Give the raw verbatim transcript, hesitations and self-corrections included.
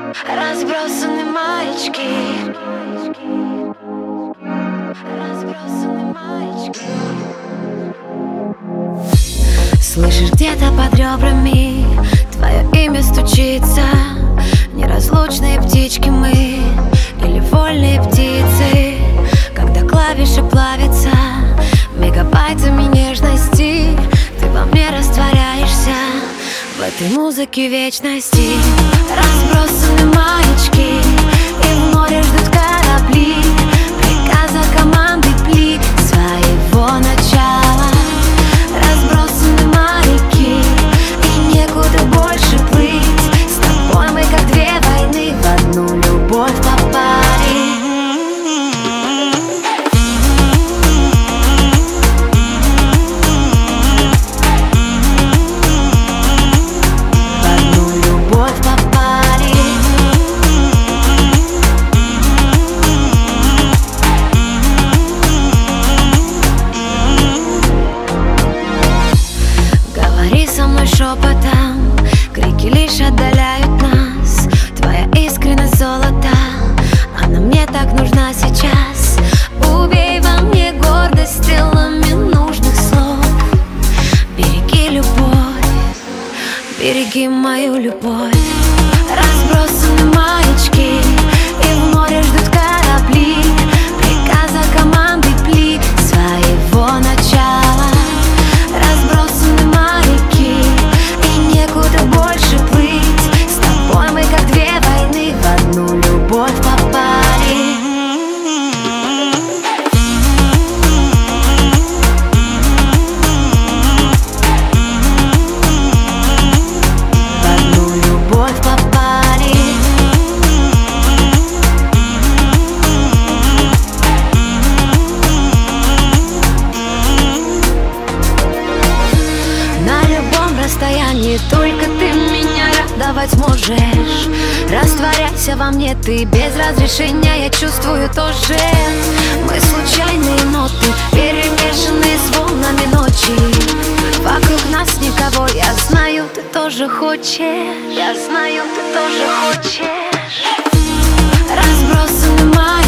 Разбросаны маячки, разбросаны маячки. Слышишь, где-то под ребрами твое имя стучится. Неразлучные птички мы или вольные птицы. Когда клавиши плавятся мегабайтами нежности, ты во мне растворяешься в этой музыке вечности. Разбросаны маячки, и в море ждут корабли приказа команды пли своего начала. Разбросаны моряки, и некуда больше плыть. С тобой мы как две войны в одну любовь попали. Шепотом крики лишь отдаляют нас. Твоя искренность золота, она мне так нужна сейчас. Убей во мне гордость силами нужных слов. Береги любовь, береги мою любовь. Разбросаны маячки, и в море ждут корабли приказа команды пли своего начала. Разбросаны моряки, и некуда больше плыть. С тобой мы как две войны в одну любовь попали. В одну любовь попали. На любом расстоянии только ты меня радовать можешь. Растворяйся во мне ты без разрешения, я чувствую тоже. Мы случайные ноты, перемешанные с волнами ночи. Вокруг нас никого, я знаю, ты тоже хочешь. Я знаю, ты тоже хочешь. Разбросаны мои